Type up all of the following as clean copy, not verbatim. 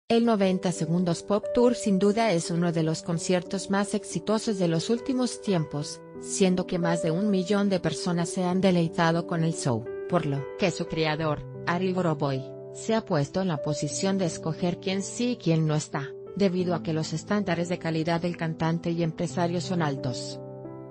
El 90 Segundos Pop Tour sin duda es uno de los conciertos más exitosos de los últimos tiempos, siendo que más de 1 millón de personas se han deleitado con el show, por lo que su creador, Ari Boroboy, se ha puesto en la posición de escoger quién sí y quién no está, debido a que los estándares de calidad del cantante y empresario son altos.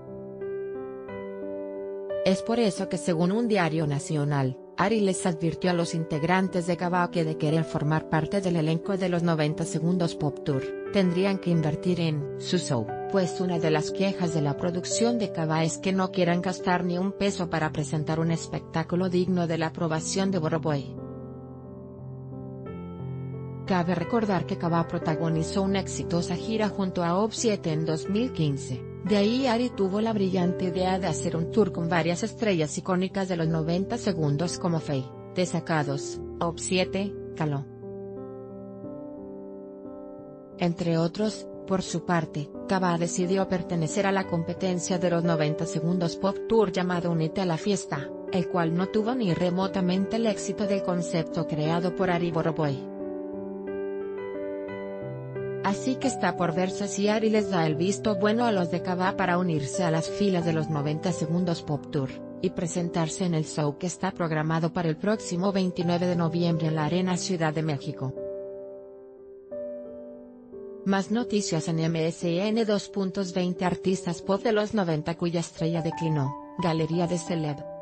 Es por eso que según un diario nacional, Ari les advirtió a los integrantes de Kaba que de querer formar parte del elenco de los 90 Segundos Pop Tour, tendrían que invertir en su show, pues una de las quejas de la producción de Kaba es que no quieran gastar ni un peso para presentar un espectáculo digno de la aprobación de Boroboy. Cabe recordar que Kaba protagonizó una exitosa gira junto a OV7 en 2015. De ahí Ari tuvo la brillante idea de hacer un tour con varias estrellas icónicas de los 90 segundos como Feid, Desacados, OV7, Caló, entre otros. Por su parte, Kaba decidió pertenecer a la competencia de los 90 Segundos Pop Tour llamado Únete a la Fiesta, el cual no tuvo ni remotamente el éxito del concepto creado por Ari Boroboy. Así que está por verse si Ari les da el visto bueno a los de Kaba para unirse a las filas de los 90 Segundos Pop Tour, y presentarse en el show que está programado para el próximo 29 de noviembre en la Arena Ciudad de México. Más noticias en MSN. 2.20 Artistas pop de los 90 cuya estrella declinó, Galería de Celeb.